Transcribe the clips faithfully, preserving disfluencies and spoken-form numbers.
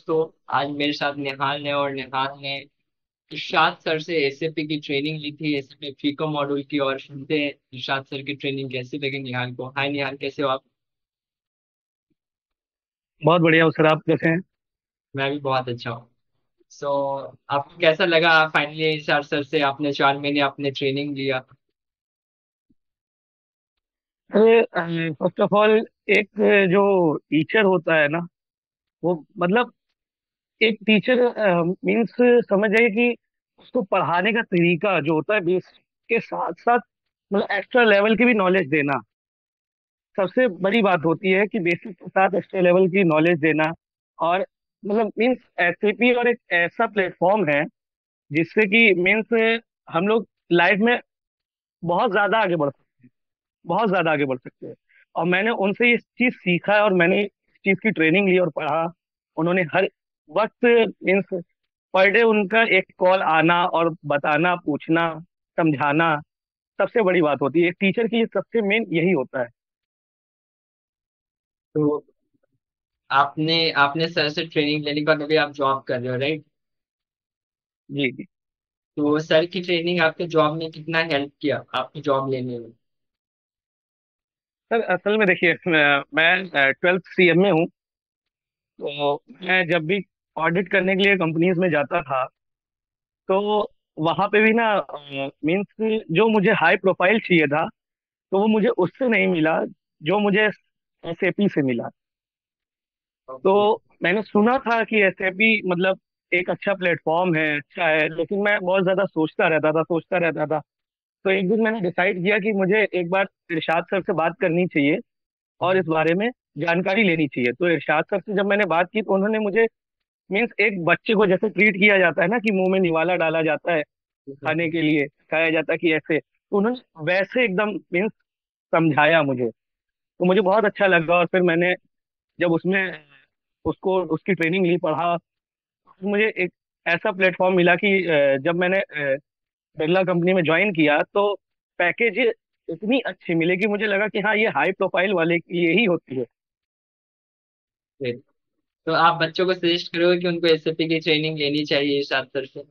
दोस्तों। आज मेरे साथ निहाल ने, और निहाल ने इरशाद सर से एसएपी की ट्रेनिंग ली थी, एसएपी फीको मॉड्यूल की। और सुनते हैं इरशाद सर की ट्रेनिंग कैसी लगी निहाल को। हाय निहाल, कैसे हो आप? बहुत बढ़िया हो सर। आप कैसे हैं? मैं भी बहुत अच्छा हूँ। सो आपको कैसा लगा फाइनली इरशाद सर से आपने चार महीने आपने ट्रेनिंग लिया? अरे फर्स्ट ऑफ ऑल, एक जो टीचर होता है ना, वो मतलब एक टीचर मीन्स समझ जाइए कि उसको पढ़ाने का तरीका जो होता है बेस के साथ साथ मतलब एक्स्ट्रा लेवल की भी नॉलेज देना सबसे बड़ी बात होती है कि बेसिक के साथ एक्स्ट्रा लेवल की नॉलेज देना। और मतलब मीन्स एसएपी और एक ऐसा प्लेटफॉर्म है जिससे कि मीन्स हम लोग लाइफ में बहुत ज्यादा आगे बढ़ बहुत ज्यादा आगे बढ़ सकते हैं। और मैंने उनसे ये चीज सीखा है और मैंने इस चीज की ट्रेनिंग ली और पढ़ा। उन्होंने हर वक्त मीन्स पर डे उनका एक कॉल आना और बताना, पूछना, समझाना सबसे बड़ी बात होती है। एक टीचर की सबसे मेन यही होता है। तो आपने आपने सर से ट्रेनिंग लेने के बाद अभी आप जॉब कर रहे हो, राइट? जी जी। तो सर की ट्रेनिंग आपके जॉब में कितना हेल्प किया आपकी जॉब लेने में? सर असल में देखिए, मैं मैं ट्वेल्थ सीएम में हूँ। तो मैं जब भी ऑडिट करने के लिए कंपनीज में जाता था तो वहां पे भी ना मीन्स जो मुझे हाई प्रोफाइल चाहिए था तो वो मुझे उससे नहीं मिला जो मुझे एसएपी से मिला। ओके। तो मैंने सुना था कि एसएपी मतलब एक अच्छा प्लेटफॉर्म है, अच्छा है, लेकिन मैं बहुत ज्यादा सोचता रहता था सोचता रहता था। तो एक दिन मैंने डिसाइड किया कि मुझे एक बार इरशाद सर से बात करनी चाहिए और इस बारे में जानकारी लेनी चाहिए। तो इरशाद सर से जब मैंने बात की तो उन्होंने मुझे मीन्स एक बच्चे को जैसे ट्रीट किया जाता है ना कि मुंह में निवाला डाला जाता है खाने के लिए, खाया जाता है कि ऐसे, तो उन्होंने वैसे एकदम मीन्स समझाया मुझे। तो मुझे बहुत अच्छा लगा और फिर मैंने जब उसमें उसको उसकी ट्रेनिंग ली, पढ़ा, तो मुझे एक ऐसा प्लेटफॉर्म मिला कि अ, जब मैंने अ, बिरला कंपनी में ज्वाइन किया तो पैकेज इतनी अच्छी मिली कि मुझे लगा कि हाँ ये हाई प्रोफाइल वाले के लिए ही होती है। Great. तो आप बच्चों को सजेस्ट करोगे कि उनको एसएपी की ट्रेनिंग लेनी चाहिए इरशाद सर से?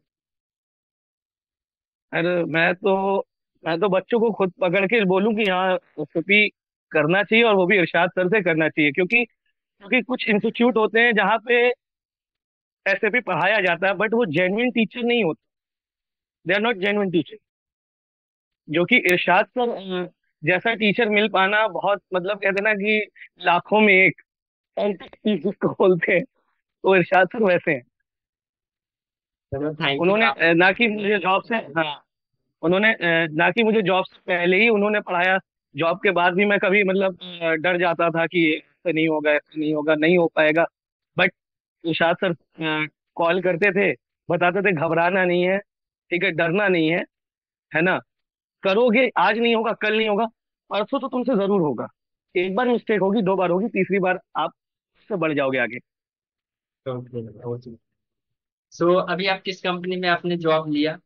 अरे मैं तो मैं तो बच्चों को खुद पकड़ के बोलूं कि हाँ एसएपी करना चाहिए और वो भी इरशाद सर से करना चाहिए। क्योंकि क्योंकि कुछ इंस्टीट्यूट होते हैं जहाँ पे एसएपी पढ़ाया जाता है बट वो जेन्युइन टीचर नहीं होते। They are not genuine teacher. जो कि इरशाद सर अ, जैसा टीचर मिल पाना बहुत मतलब कहते हैं ना कि लाखों में एक जिसको बोलते हैं, तो इरशाद सर वैसे हैं। चलो, थैंक यू उन्होंने आप। अ, ना कि मुझे जॉब से, हाँ, उन्होंने अ, ना कि मुझे जॉब से पहले ही उन्होंने पढ़ाया। जॉब के बाद भी मैं कभी मतलब अ, डर जाता था कि ऐसे नहीं होगा, ऐसे नहीं होगा, नहीं हो पाएगा। बट इरशाद सर कॉल करते थे, बताते थे घबराना नहीं है, ठीक है, डरना नहीं है, है ना, करोगे, आज नहीं होगा कल नहीं होगा, परसों तो तुमसे जरूर होगा। एक बार मिस्टेक होगी, दो बार होगी, तीसरी बार आप उससे बढ़ जाओगे आगे। Okay okay. सो अभी आप किस कंपनी में आपने जॉब लिया?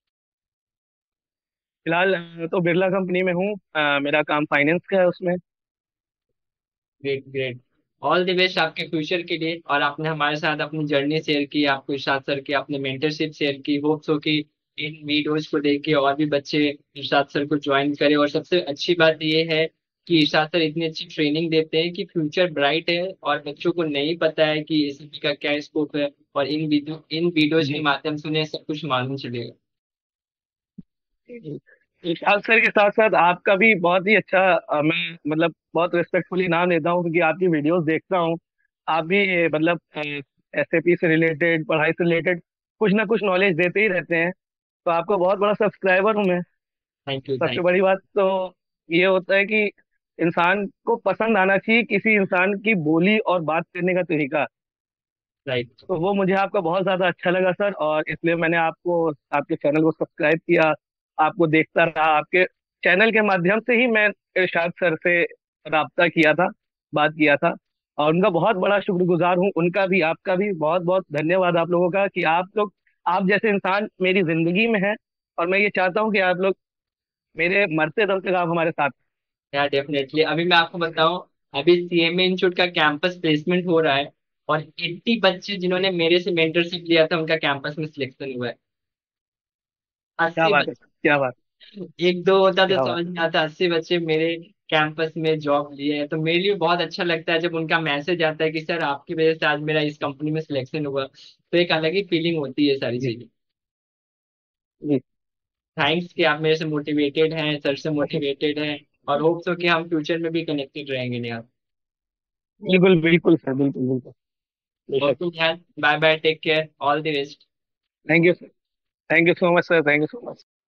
फिलहाल अ, तो बिरला कंपनी में हूँ। अ, मेरा काम फाइनेंस का है उसमें। Great great. All the best आपके फ्यूचर के लिए। और आपने हमारे साथ अपनी जर्नी शेयर की, आपको इरशाद सर की आपने मेंटरशिप शेयर की। होप्स हो कि इन वीडियोज को देख के और भी बच्चे इरशाद सर को ज्वाइन करें। और सबसे अच्छी बात ये है कि इरशाद सर इतनी अच्छी ट्रेनिंग देते हैं कि फ्यूचर ब्राइट है, और बच्चों को नहीं पता है कि एसीपी का क्या स्कोप है। और इन वीडियो इन वीडियोज के जी माध्यम से उन्हें सब कुछ मालूम चलेगा। जी। विशाल सर के साथ साथ आपका भी बहुत ही अच्छा, अ, मैं मतलब बहुत रिस्पेक्टफुली नाम लेता हूँ क्योंकि आपकी वीडियोस देखता हूँ। आप भी अ, मतलब एसएपी से रिलेटेड, पढ़ाई से रिलेटेड कुछ ना कुछ नॉलेज देते ही रहते हैं। तो आपका बहुत बड़ा सब्सक्राइबर हूँ मैं। थैंक यू सबसे थैंक बड़ी बात तो ये होता है कि इंसान को पसंद आना चाहिए किसी इंसान की बोली और बात करने का तरीका। यू। राइट। तो वो मुझे आपका बहुत ज्यादा अच्छा लगा सर, और इसलिए मैंने आपको, आपके चैनल को सब्सक्राइब किया, आपको देखता रहा। आपके चैनल के माध्यम से ही मैं इरशाद सर से राब्ता किया था, बात किया था। और उनका बहुत बड़ा शुक्रगुजार हूँ, उनका भी आपका भी बहुत बहुत धन्यवाद आप लोगों का कि आप लोग, आप जैसे इंसान मेरी जिंदगी में हैं। और मैं ये चाहता हूँ कि आप लोग मेरे मरते दम तक आप हमारे साथ। या डेफिनेटली। अभी मैं आपको बताऊं, अभी सीएमए इंस्टीट्यूट का कैंपस प्लेसमेंट हो रहा है। और एट्टी बच्चे जिन्होंने मेरे से मेंटरशिप लिया था उनका कैंपस में सिलेक्शन हुआ है। क्या अस्सी बात है बच्चे। सर, क्या बात। एक दो होता तो क्या बात। समझ में आता, अस्सी बच्चे मेरे कैंपस में जॉब लिए हैं, तो मेरे लिए बहुत अच्छा लगता है जब उनका मैसेज आता है कि सर आपकी वजह से आज मेरा इस कंपनी में सिलेक्शन हुआ, तो एक अलग ही फीलिंग होती है सारी जी। चीजें। जी। थैंक्स कि आप मेरे से मोटिवेटेड हैं, सर से मोटिवेटेड हैं, और होप्स हो कि हम फ्यूचर में भी कनेक्टेड रहेंगे नेहा। बिल्कुल बिल्कुल सर, बिल्कुल बिल्कुल। बेशक। Okay Neha, bye bye, take care, all the best. Thank you sir. Thank you so much sir, thank you so much.